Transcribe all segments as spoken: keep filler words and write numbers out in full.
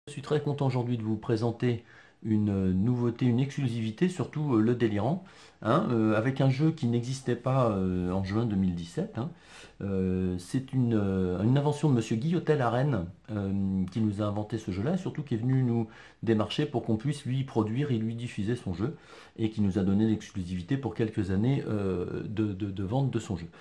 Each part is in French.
Je suis très content aujourd'hui de vous présenter une euh, nouveauté, une exclusivité, surtout euh, le délirant, hein, euh, avec un jeu qui n'existait pas euh, en juin deux mille dix-sept. Hein. Euh, c'est une, euh, une invention de Monsieur Guillotel à Rennes euh, qui nous a inventé ce jeu-là, et surtout qui est venu nous démarcher pour qu'on puisse lui produire et lui diffuser son jeu, et qui nous a donné l'exclusivité pour quelques années euh, de, de- de vente de son jeu.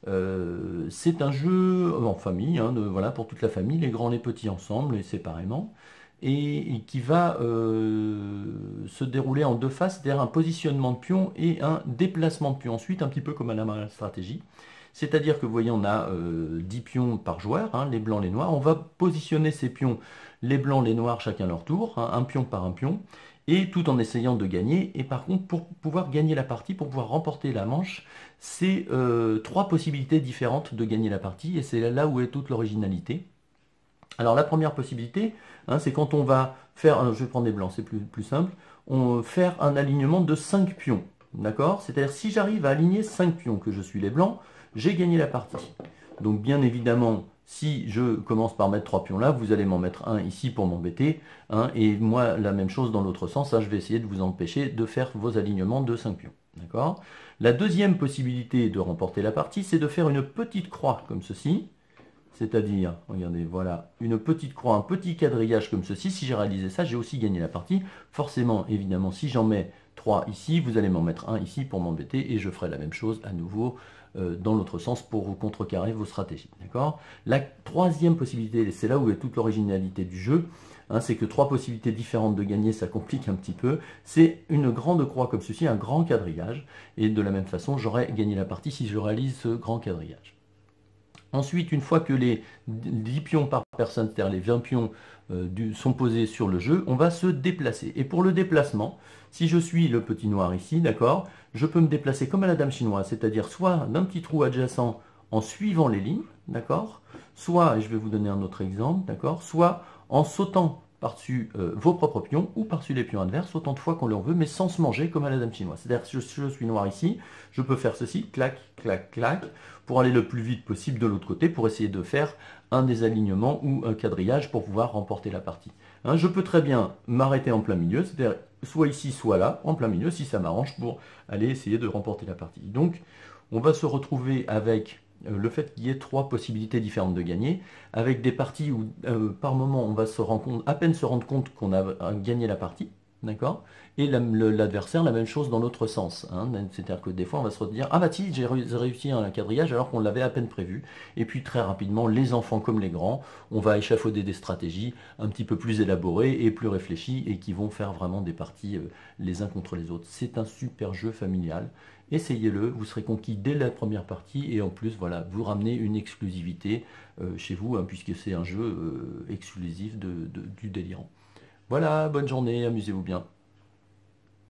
Euh, c'est un jeu en famille, hein, de- voilà, pour toute la famille, les grands, les petits ensemble et séparément, et, et qui va euh, se dérouler en deux phases, c'est-à-dire un positionnement de pion et un déplacement de pion ensuite, un petit peu comme à la stratégie. C'est-à-dire que vous voyez, on a euh, dix pions par joueur, hein, les blancs, les noirs. On va positionner ces pions, les blancs, les noirs, chacun leur tour, hein, un pion par un pion, et tout en essayant de gagner. Et par contre, pour pouvoir gagner la partie, pour pouvoir remporter la manche, c'est euh, trois possibilités différentes de gagner la partie, et c'est là où est toute l'originalité. Alors la première possibilité, hein, c'est quand on va faire, euh, je vais prendre des blancs, c'est plus, plus simple, on va faire un alignement de cinq pions. D'accord? C'est-à-dire si j'arrive à aligner cinq pions, que je suis les blancs, j'ai gagné la partie. Donc bien évidemment, si je commence par mettre trois pions là, vous allez m'en mettre un ici pour m'embêter, hein, et moi la même chose dans l'autre sens, hein, je vais essayer de vous empêcher de faire vos alignements de cinq pions. D'accord? La deuxième possibilité de remporter la partie, c'est de faire une petite croix comme ceci. C'est-à-dire, regardez, voilà, une petite croix, un petit quadrillage comme ceci. Si j'ai réalisé ça, j'ai aussi gagné la partie. Forcément, évidemment, si j'en mets trois ici, vous allez m'en mettre un ici pour m'embêter et je ferai la même chose à nouveau euh, dans l'autre sens pour contrecarrer vos stratégies. D'accord? La troisième possibilité, et c'est là où est toute l'originalité du jeu, hein, c'est que trois possibilités différentes de gagner, ça complique un petit peu. C'est une grande croix comme ceci, un grand quadrillage. Et de la même façon, j'aurais gagné la partie si je réalise ce grand quadrillage. Ensuite, une fois que les dix pions par personne, c'est-à-dire les vingt pions euh, du, sont posés sur le jeu, on va se déplacer. Et pour le déplacement, si je suis le petit noir ici, d'accord, je peux me déplacer comme à la dame chinoise, c'est-à-dire soit d'un petit trou adjacent en suivant les lignes, d'accord, soit, et je vais vous donner un autre exemple, d'accord, soit en sautant par-dessus euh, vos propres pions ou par-dessus les pions adverses, autant de fois qu'on l'en veut, mais sans se manger comme à la dame chinoise. C'est-à-dire que si je, je suis noir ici, je peux faire ceci, clac, clac, clac, pour aller le plus vite possible de l'autre côté, pour essayer de faire un des alignements ou un quadrillage pour pouvoir remporter la partie. Hein, je peux très bien m'arrêter en plein milieu, c'est-à-dire soit ici, soit là, en plein milieu, si ça m'arrange, pour aller essayer de remporter la partie. Donc, on va se retrouver avec euh, le fait qu'il y ait trois possibilités différentes de gagner, avec des parties où, euh, par moment, on va se rendre compte, à peine se rendre compte qu'on a gagné la partie, d'accord? Et l'adversaire, la même chose dans l'autre sens. Hein. C'est-à-dire que des fois, on va se dire, ah bah si, j'ai réussi un quadrillage alors qu'on l'avait à peine prévu. Et puis très rapidement, les enfants comme les grands, on va échafauder des stratégies un petit peu plus élaborées et plus réfléchies et qui vont faire vraiment des parties euh, les uns contre les autres. C'est un super jeu familial. Essayez-le, vous serez conquis dès la première partie et en plus, voilà, vous ramenez une exclusivité euh, chez vous, hein, puisque c'est un jeu euh, exclusif de, de, du délirant. Voilà, bonne journée, amusez-vous bien.